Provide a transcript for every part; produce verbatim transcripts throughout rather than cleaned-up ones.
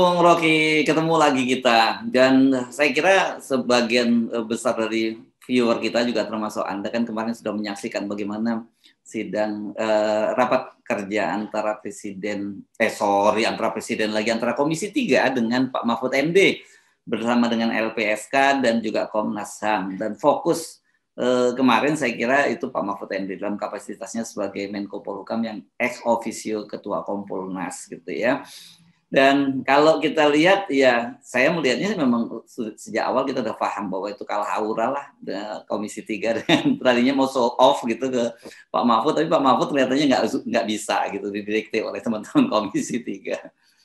Bung Rocky, ketemu lagi kita. Dan saya kira sebagian besar dari viewer kita juga termasuk Anda kan kemarin sudah menyaksikan bagaimana sidang eh, rapat kerja antara presiden, eh sorry, antara presiden lagi antara Komisi tiga dengan Pak Mahfud M D bersama dengan L P S K dan juga Komnas H A M. Dan fokus eh, kemarin saya kira itu Pak Mahfud M D dalam kapasitasnya sebagai Menko Polhukam yang ex officio Ketua Kompolnas gitu ya. Dan kalau kita lihat ya saya melihatnya memang sejak awal kita udah paham bahwa itu kalah aura lah Komisi tiga dengan tadinya mau show off gitu ke Pak Mahfud, tapi Pak Mahfud kelihatannya nggak nggak bisa gitu didirektif oleh teman-teman Komisi tiga.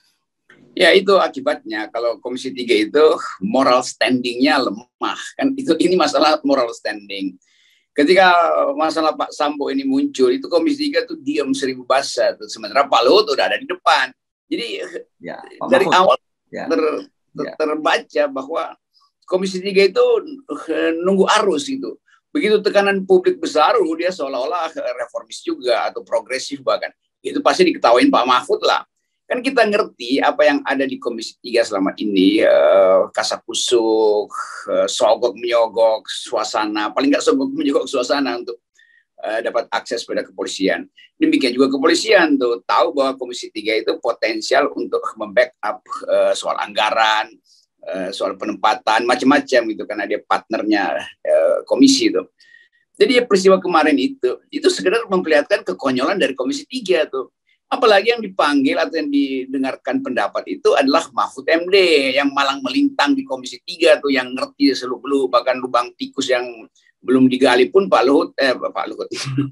Ya itu akibatnya kalau Komisi tiga itu moral standingnya lemah kan, itu ini masalah moral standing. Ketika masalah Pak Sambo ini muncul itu Komisi tiga tuh diam seribu bahasa tuh, sementara Pak Luhut udah ada di depan. Jadi ya, dari Mahfud. awal ya. ter, ter, ya. terbaca bahwa Komisi tiga itu nunggu arus gitu. Begitu tekanan publik besar, dia seolah-olah reformis juga atau progresif bahkan. Itu pasti diketawain Pak Mahfud lah. Kan kita ngerti apa yang ada di Komisi tiga selama ini, uh, kasakusuk, uh, sogok menyogok suasana, paling nggak sogok menyogok suasana untuk uh, dapat akses pada kepolisian. Demikian juga kepolisian tuh tahu bahwa Komisi tiga itu potensial untuk membackup uh, soal anggaran, uh, soal penempatan, macam-macam gitu karena dia partnernya uh, komisi itu. Jadi peristiwa kemarin itu, itu sekedar memperlihatkan kekonyolan dari Komisi tiga tuh. Apalagi yang dipanggil atau yang didengarkan pendapat itu adalah Mahfud M D yang malang melintang di Komisi tiga tuh, yang ngerti seluk-beluk, bahkan lubang tikus yang belum digali pun Pak Luhut, eh Pak Luhut,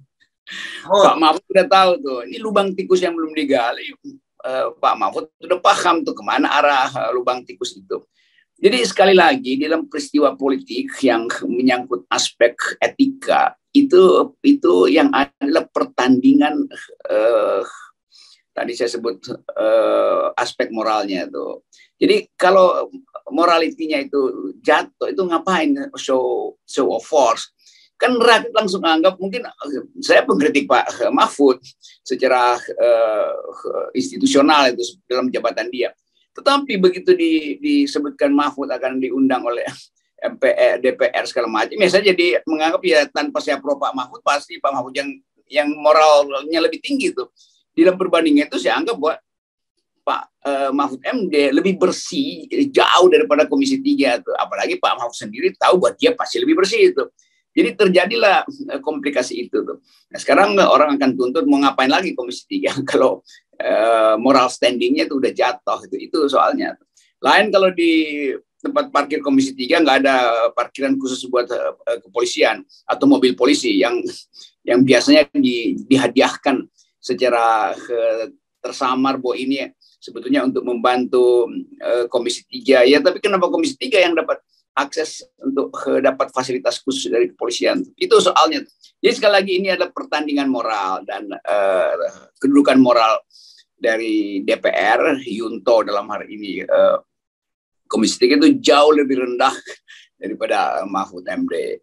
oh. Pak Mahfud sudah tahu tuh, ini lubang tikus yang belum digali, eh, Pak Mahfud sudah paham tuh kemana arah uh, lubang tikus itu. Jadi sekali lagi dalam peristiwa politik yang menyangkut aspek etika itu itu yang adalah pertandingan uh, tadi saya sebut uh, aspek moralnya itu. Jadi kalau moralitinya itu jatuh, itu ngapain show show of force? Kan rakyat langsung anggap, mungkin saya pengkritik Pak Mahfud secara uh, institusional itu dalam jabatan dia. Tetapi begitu di, disebutkan Mahfud akan diundang oleh M P R, D P R segala macam, ya saya jadi menganggap ya tanpa saya pro Pak Mahfud, pasti Pak Mahfud yang yang moralnya lebih tinggi tuh. Dalam perbandingan itu saya anggap bahwa Pak uh, Mahfud M D lebih bersih jauh daripada Komisi tiga tuh. Apalagi Pak Mahfud sendiri tahu bahwa dia pasti lebih bersih itu. Jadi terjadilah uh, komplikasi itu tuh. Nah, sekarang uh, orang akan tuntut mau ngapain lagi Komisi tiga kalau uh, moral standingnya itu udah jatuh itu. Itu soalnya. Lain kalau di tempat parkir Komisi tiga nggak ada parkiran khusus buat uh, kepolisian atau mobil polisi yang yang biasanya di, dihadiahkan secara uh, tersamar bahwa ini sebetulnya untuk membantu uh, Komisi tiga ya, tapi kenapa Komisi tiga yang dapat akses untuk uh, dapat fasilitas khusus dari kepolisian? Itu soalnya. Jadi sekali lagi ini adalah pertandingan moral dan uh, kedudukan moral dari D P R, Yunto dalam hari ini, uh, Komisi tiga itu jauh lebih rendah daripada Mahfud M D.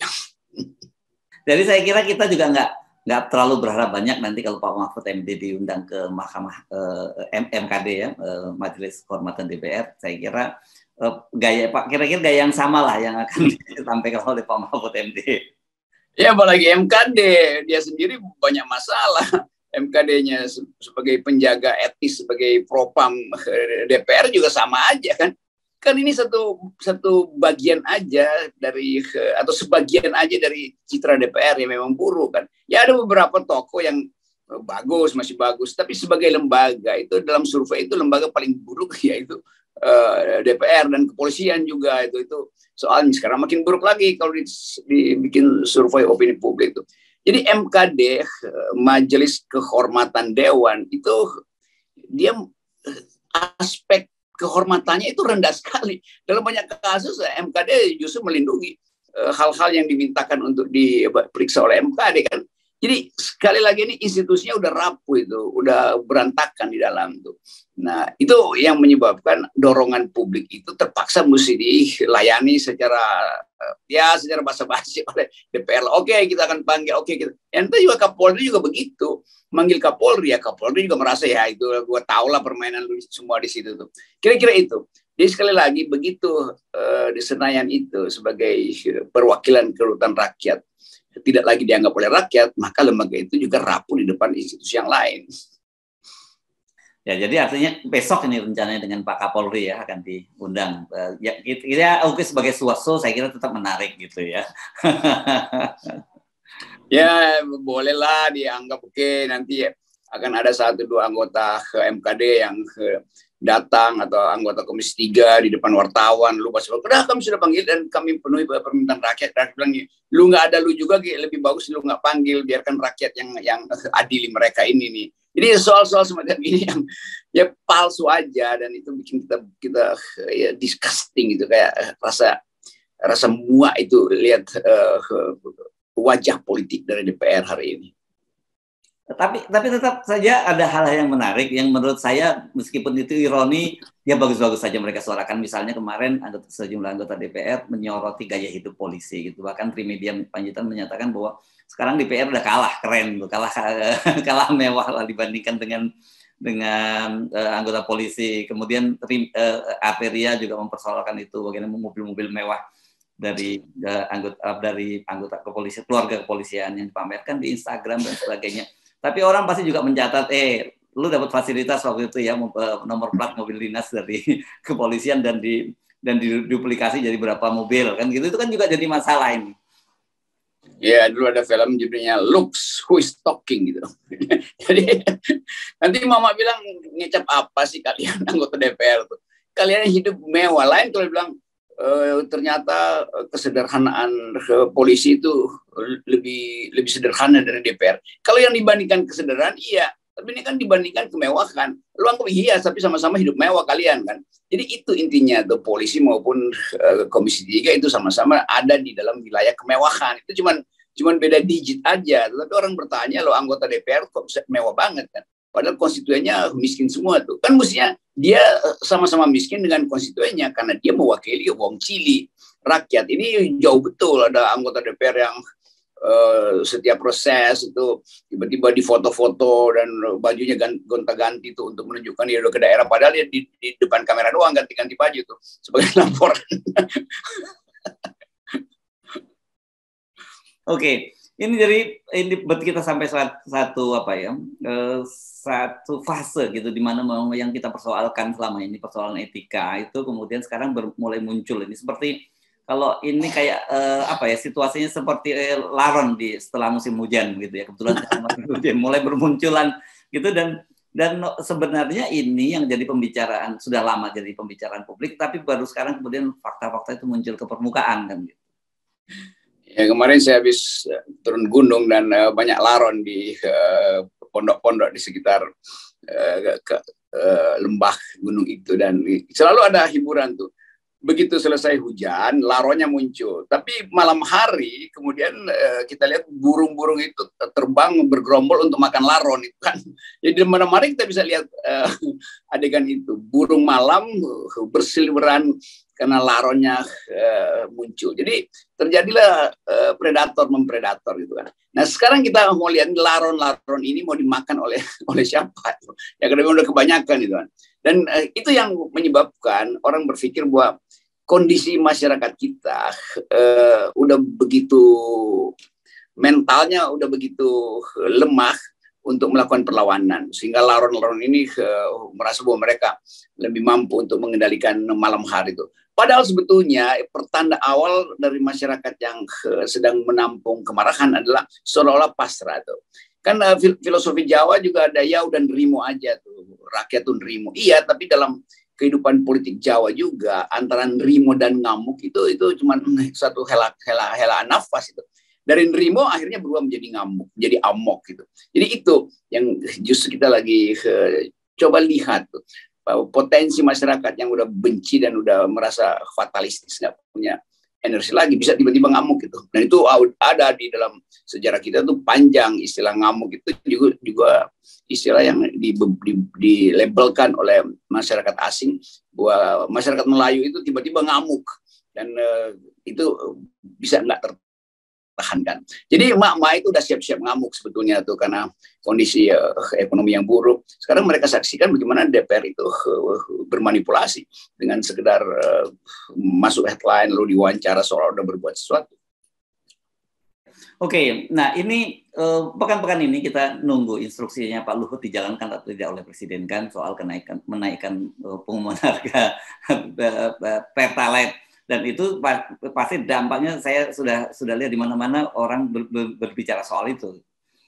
Jadi saya kira kita juga nggak nggak terlalu berharap banyak nanti kalau Pak Mahfud M D diundang ke Mahkamah eh, M K D ya, eh, Majelis Kehormatan D P R. Saya kira eh, gaya Pak kira-kira gaya yang sama lah yang akan disampaikan oleh Pak Mahfud M D. Ya apalagi M K D dia sendiri banyak masalah. M K D-nya sebagai penjaga etis, sebagai propam D P R juga sama aja kan. Kan ini satu satu bagian aja dari atau sebagian aja dari citra D P R yang memang buruk kan. Ya ada beberapa tokoh yang bagus, masih bagus, tapi sebagai lembaga itu dalam survei itu lembaga paling buruk yaitu uh, D P R dan kepolisian juga itu itu soalnya sekarang makin buruk lagi kalau dibikin survei opini publik itu. Jadi M K D, Majelis Kehormatan Dewan itu dia aspek kehormatannya itu rendah sekali. Dalam banyak kasus M K D justru melindungi hal-hal uh, yang dimintakan untuk diperiksa oleh M K D kan. Jadi sekali lagi ini institusinya udah rapuh itu, udah berantakan di dalam tuh. Nah itu yang menyebabkan dorongan publik itu terpaksa mesti dilayani secara ya secara basa-basi oleh D P R. Oke kita akan panggil, oke kita. Ente juga Kapolri juga begitu, manggil Kapolri ya Kapolri juga merasa ya itu gue tau lah permainan lu semua di situ tuh. Kira-kira itu. Jadi sekali lagi begitu uh, di Senayan itu sebagai perwakilan kedaulatan rakyat tidak lagi dianggap oleh rakyat, maka lembaga itu juga rapuh di depan institusi yang lain. Ya, jadi artinya besok ini rencananya dengan Pak Kapolri ya akan diundang. Uh, ya, kira oke sebagai suaso saya kira tetap menarik gitu ya. Ya, bolehlah dianggap oke okay, nanti akan ada satu dua anggota ke M K D yang ke datang atau anggota Komisi tiga di depan wartawan, lu pasti udah kami sudah panggil dan kami penuhi permintaan rakyat. Rakyat bilang, lu nggak ada lu juga, lebih bagus lu nggak panggil, biarkan rakyat yang yang adili mereka ini nih. Jadi soal-soal semacam ini yang ya palsu aja dan itu bikin kita kita ya disgusting gitu, kayak rasa rasa muak itu lihat uh, wajah politik dari D P R hari ini. Tapi tapi tetap saja ada hal yang menarik yang menurut saya meskipun itu ironi ya bagus-bagus saja mereka suarakan. Misalnya kemarin anggota, sejumlah anggota D P R menyoroti gaya hidup polisi gitu, bahkan Trimedia Panjaitan menyatakan bahwa sekarang D P R udah kalah keren tuh, kalah kalah mewah lah dibandingkan dengan dengan uh, anggota polisi. Kemudian uh, Aperia juga mempersoalkan itu, bagaimana mobil-mobil mewah dari uh, anggota uh, dari anggota kepolisian, keluarga kepolisian yang dipamerkan di Instagram dan sebagainya. Tapi orang pasti juga mencatat, eh, lu dapat fasilitas waktu itu ya, nomor plat mobil dinas dari kepolisian dan di dan diduplikasi jadi berapa mobil kan gitu, itu kan juga jadi masalah ini. Ya, dulu ada film judulnya Looks Who is Talking gitu. Jadi nanti mama bilang, ngecap apa sih kalian anggota D P R tuh? Kalian hidup mewah, lain kalau bilang Uh, ternyata kesederhanaan uh, polisi itu lebih lebih sederhana dari D P R. Kalau yang dibandingkan kesederhanaan, iya. Tapi ini kan dibandingkan kemewahan. Lu anggap iya, tapi sama-sama hidup mewah kalian kan. Jadi itu intinya, tuh polisi maupun uh, Komisi tiga itu sama-sama ada di dalam wilayah kemewahan. Itu cuman cuman beda digit aja. Tapi orang bertanya, lo anggota D P R kok bisa mewah banget kan? Padahal konstituennya miskin semua tuh. Kan mestinya dia sama-sama miskin dengan konstituennya karena dia mewakili wong cili rakyat. Ini jauh betul ada anggota D P R yang uh, setiap proses itu tiba-tiba di foto-foto dan bajunya gonta-ganti tuh untuk menunjukkan dia udah ke daerah. Padahal dia di, di depan kamera doang ganti-ganti baju tuh sebagai laporan. Oke. Okay. Ini jadi ini buat kita sampai satu apa ya eh, satu fase gitu di mana yang kita persoalkan selama ini persoalan etika itu kemudian sekarang ber, mulai muncul ini seperti kalau ini kayak eh, apa ya situasinya seperti eh, laron di setelah musim hujan gitu ya kebetulan hujan mulai bermunculan gitu dan dan sebenarnya ini yang jadi pembicaraan sudah lama jadi pembicaraan publik tapi baru sekarang kemudian fakta-fakta itu muncul ke permukaan kan gitu. Ya, kemarin saya habis turun gunung dan uh, banyak laron di uh, pondok-pondok di sekitar uh, ke, uh, lembah gunung itu dan selalu ada hiburan tuh. Begitu selesai hujan, laronnya muncul. Tapi malam hari kemudian uh, kita lihat burung-burung itu terbang bergerombol untuk makan laron itu kan. Jadi di mana-mana kita bisa lihat uh, adegan itu. Burung malam uh, berseliweran karena laronnya uh, muncul. Jadi terjadilah uh, predator mempredator gitu kan. Nah sekarang kita mau lihat laron-laron ini mau dimakan oleh oleh siapa? Ya karena udah kebanyakan gitu kan. Dan uh, itu yang menyebabkan orang berpikir bahwa kondisi masyarakat kita uh, udah begitu mentalnya udah begitu lemah untuk melakukan perlawanan sehingga laron-laron ini uh, merasa bahwa mereka lebih mampu untuk mengendalikan malam hari itu. Padahal sebetulnya pertanda awal dari masyarakat yang uh, sedang menampung kemarahan adalah seolah-olah pasrah tuh. Kan uh, filosofi Jawa juga ada yau dan rimo aja tuh, rakyat tuh rimo. Iya, tapi dalam kehidupan politik Jawa juga antara rimo dan ngamuk itu itu cuma satu hela hela hela nafas itu. Dari Nrimo akhirnya berubah menjadi ngamuk, jadi amok gitu. Jadi itu yang justru kita lagi uh, coba lihat tuh, bahwa potensi masyarakat yang udah benci dan udah merasa fatalistis, nggak punya energi lagi, bisa tiba-tiba ngamuk gitu. Dan itu ada di dalam sejarah kita tuh panjang istilah ngamuk itu juga juga istilah yang di, di, dilabelkan oleh masyarakat asing bahwa masyarakat Melayu itu tiba-tiba ngamuk dan uh, itu bisa nggak tertahankan. Jadi emak-emak itu udah siap-siap ngamuk sebetulnya tuh karena kondisi uh, ekonomi yang buruk. Sekarang mereka saksikan bagaimana D P R itu uh, bermanipulasi dengan sekedar uh, masuk headline lalu diwawancara seolah udah berbuat sesuatu. Oke, nah ini pekan-pekan uh, ini kita nunggu instruksinya Pak Luhut dijalankan atau tidak oleh Presiden kan soal kenaikan menaikkan uh, pengumuman harga Pertalite, dan itu pasti dampaknya saya sudah sudah lihat di mana-mana orang ber, ber, berbicara soal itu.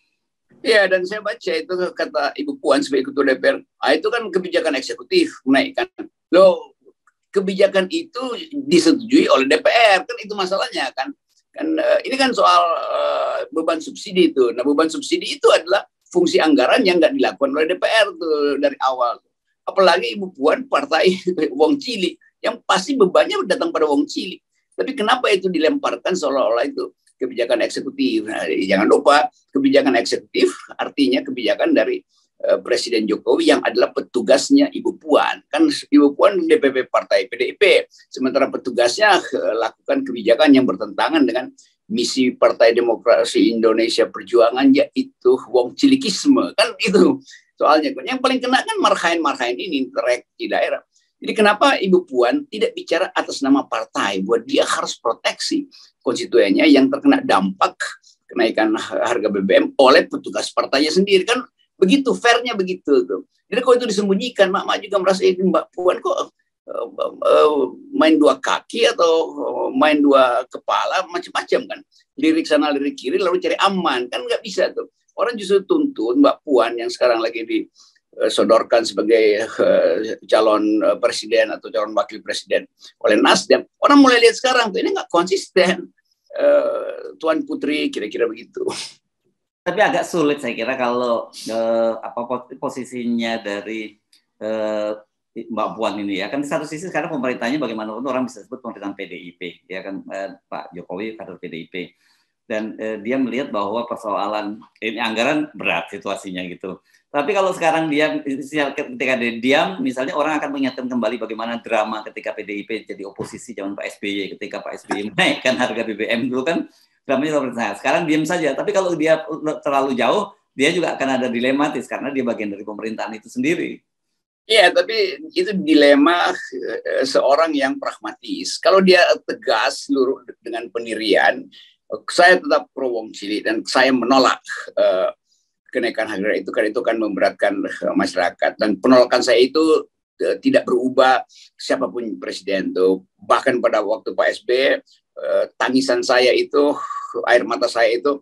Ya, dan saya baca itu kata Ibu Puan sebagai Ketua D P R, ah, itu kan kebijakan eksekutif menaikkan. Loh, kebijakan itu disetujui oleh D P R, kan itu masalahnya kan. Kan uh, ini kan soal uh, beban subsidi itu. Nah, beban subsidi itu adalah fungsi anggaran yang nggak dilakukan oleh D P R tuh dari awal. Apalagi Ibu Puan partai wong cilik yang pasti bebannya datang pada wong cilik. Tapi kenapa itu dilemparkan seolah-olah itu kebijakan eksekutif? Nah, jangan lupa kebijakan eksekutif artinya kebijakan dari uh, Presiden Jokowi yang adalah petugasnya Ibu Puan. Kan Ibu Puan D P P Partai P D I P, sementara petugasnya uh, lakukan kebijakan yang bertentangan dengan misi Partai Demokrasi Indonesia Perjuangan, yaitu wong cilikisme. Kan itu soalnya. Yang paling kena kan marhain-marhain ini terek di daerah. Jadi kenapa Ibu Puan tidak bicara atas nama partai buat dia harus proteksi konstituennya yang terkena dampak kenaikan harga B B M oleh petugas partainya sendiri, kan begitu fairnya begitu tuh. Jadi kalau itu disembunyikan, mak-mak juga merasa ini Mbak Puan kok uh, uh, main dua kaki atau uh, main dua kepala macam-macam kan, lirik sana lirik kiri lalu cari aman, kan nggak bisa tuh. Orang justru tuntun Mbak Puan yang sekarang lagi di sodorkan sebagai uh, calon uh, presiden atau calon wakil presiden oleh Nasdem, orang mulai lihat sekarang tuh ini nggak konsisten, uh, Tuan Putri, kira-kira begitu. Tapi agak sulit saya kira kalau uh, apa posisinya dari uh, Mbak Puan ini ya, kan di satu sisi sekarang pemerintahnya bagaimanapun orang bisa sebut pemerintahan P D I P ya kan, uh, Pak Jokowi kader P D I P, dan uh, dia melihat bahwa persoalan ini anggaran berat situasinya gitu. Tapi kalau sekarang dia ketika dia diam, misalnya orang akan mengingatkan kembali bagaimana drama ketika P D I P jadi oposisi zaman Pak S B Y, ketika Pak S B Y menaikkan harga B B M dulu kan dramanya nah, sekarang diam saja. Tapi kalau dia terlalu jauh, dia juga akan ada dilematis karena dia bagian dari pemerintahan itu sendiri. Iya, tapi itu dilema uh, seorang yang pragmatis. Kalau dia tegas seluruh dengan pendirian, uh, saya tetap pro wong cilik dan saya menolak uh, kenaikan harga itu, kan itu kan memberatkan uh, masyarakat, dan penolakan saya itu uh, tidak berubah siapapun presiden tuh. Bahkan pada waktu Pak S B Y uh, tangisan saya itu, air mata saya itu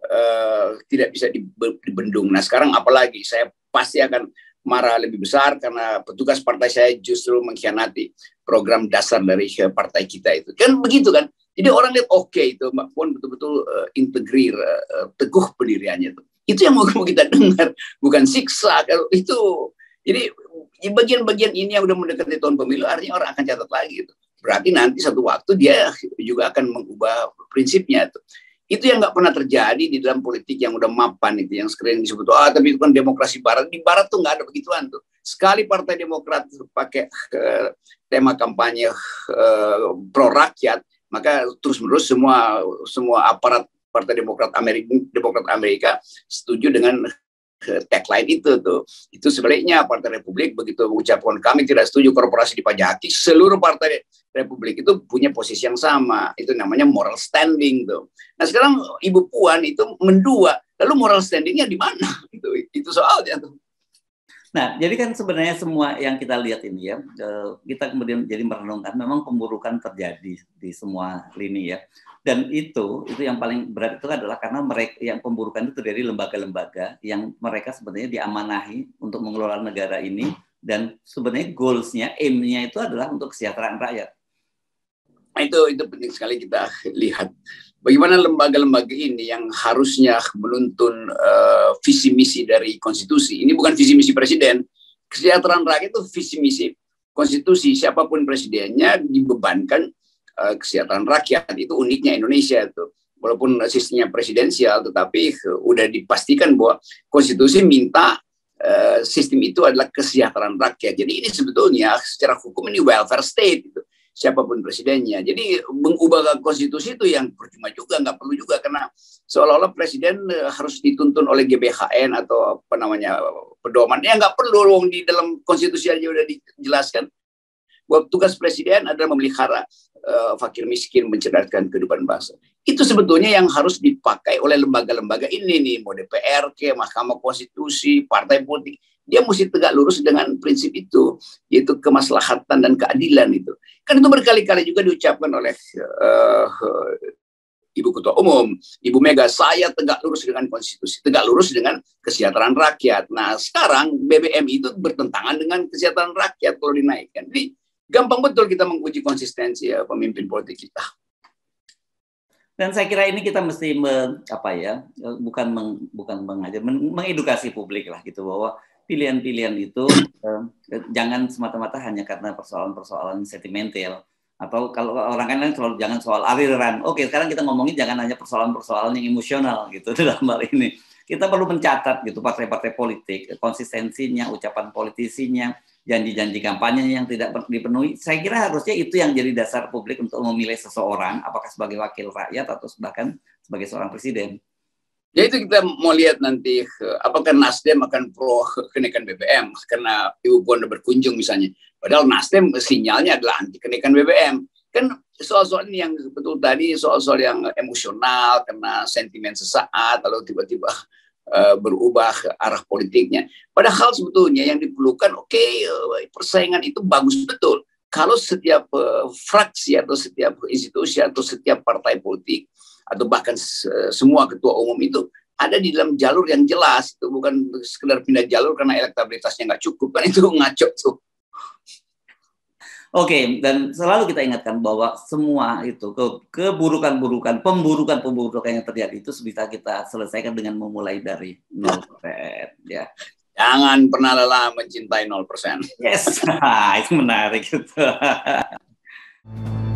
uh, tidak bisa dibendung. Nah sekarang apalagi saya pasti akan marah lebih besar karena petugas partai saya justru mengkhianati program dasar dari partai kita itu. Kan begitu kan. Jadi orang lihat oke okay, itu Mbak Puan betul-betul uh, integrir, uh, teguh pendiriannya itu. Itu yang mau kita dengar, bukan siksa. Kalau itu, jadi bagian-bagian ini yang udah mendekati tahun pemilu, artinya orang akan catat lagi. Gitu. Berarti nanti satu waktu dia juga akan mengubah prinsipnya. Itu, itu yang nggak pernah terjadi di dalam politik yang udah mapan itu, yang sering disebut, ah tapi itu kan demokrasi Barat. Di Barat tuh nggak ada begituan tuh. Sekali Partai Demokrat pakai uh, tema kampanye uh, pro rakyat, maka terus-menerus semua semua aparat Partai Demokrat Amerika, Demokrat Amerika setuju dengan tagline itu tuh. Itu sebaliknya Partai Republik begitu mengucapkan kami tidak setuju korporasi dipajaki, seluruh Partai Republik itu punya posisi yang sama. Itu namanya moral standing tuh. Nah sekarang Ibu Puan itu mendua, lalu moral standingnya di mana? Itu itu soalnya tuh. Nah, jadi kan sebenarnya semua yang kita lihat ini ya, kita kemudian jadi merenungkan memang pemburukan terjadi di semua lini ya. Dan itu itu yang paling berat itu adalah karena mereka yang pemburukan itu dari lembaga-lembaga yang mereka sebenarnya diamanahi untuk mengelola negara ini, dan sebenarnya goals-nya, aim-nya itu adalah untuk kesejahteraan rakyat. Itu itu penting sekali kita lihat bagaimana lembaga-lembaga ini yang harusnya menuntun uh, visi misi dari konstitusi. Ini bukan visi misi presiden. Kesejahteraan rakyat itu visi misi konstitusi. Siapapun presidennya dibebankan uh, kesejahteraan rakyat. Itu uniknya Indonesia itu. Walaupun sistemnya presidensial, tetapi uh, udah dipastikan bahwa konstitusi minta uh, sistem itu adalah kesejahteraan rakyat. Jadi ini sebetulnya secara hukum ini welfare state gitu. Siapapun presidennya. Jadi mengubah konstitusi itu yang percuma juga, nggak perlu juga, karena seolah-olah presiden harus dituntun oleh G B H N atau apa namanya pedoman. Ya nggak perlu, di dalam konstitusi aja udah dijelaskan bahwa tugas presiden adalah memelihara uh, fakir miskin, mencerdaskan kehidupan bangsa. Itu sebetulnya yang harus dipakai oleh lembaga-lembaga ini nih, mau D P R ke Mahkamah Konstitusi, partai politik. Dia mesti tegak lurus dengan prinsip itu, yaitu kemaslahatan dan keadilan itu. Kan itu berkali-kali juga diucapkan oleh uh, uh, Ibu Ketua Umum, Ibu Mega, saya tegak lurus dengan konstitusi, tegak lurus dengan kesejahteraan rakyat. Nah sekarang B B M itu bertentangan dengan kesejahteraan rakyat kalau dinaikkan. Jadi gampang betul kita menguji konsistensi ya, pemimpin politik kita. Dan saya kira ini kita mesti me, apa ya, bukan meng, bukan mengajar, men, mengedukasi publik lah gitu, bahwa pilihan-pilihan itu eh, jangan semata-mata hanya karena persoalan-persoalan sentimental, atau kalau orang kan selalu jangan soal aliran. Oke, sekarang kita ngomongin jangan hanya persoalan-persoalan yang emosional gitu dalam hal ini. Kita perlu mencatat gitu partai-partai politik, konsistensinya, ucapan politisinya, janji-janji kampanye yang tidak dipenuhi. Saya kira harusnya itu yang jadi dasar publik untuk memilih seseorang, apakah sebagai wakil rakyat atau bahkan sebagai seorang presiden. Ya itu kita mau lihat nanti apakah Nasdem akan pro kenaikan B B M karena Ibu Puan berkunjung misalnya. Padahal Nasdem sinyalnya adalah anti kenaikan B B M. Kan soal-soal ini yang betul tadi, soal-soal yang emosional karena sentimen sesaat lalu tiba-tiba uh, berubah arah politiknya. Padahal sebetulnya yang diperlukan, oke, okay, uh, persaingan itu bagus betul. Kalau setiap uh, fraksi atau setiap institusi atau setiap partai politik atau bahkan semua ketua umum itu ada di dalam jalur yang jelas, itu bukan sekedar pindah jalur karena elektabilitasnya nggak cukup, kan itu ngaco tuh. Oke, dan selalu kita ingatkan bahwa semua itu ke keburukan-burukan, pemburukan-pemburukan yang terjadi itu bisa kita selesaikan dengan memulai dari nol persen, ya. Jangan pernah lelah mencintai nol persen. Yes, itu menarik gitu.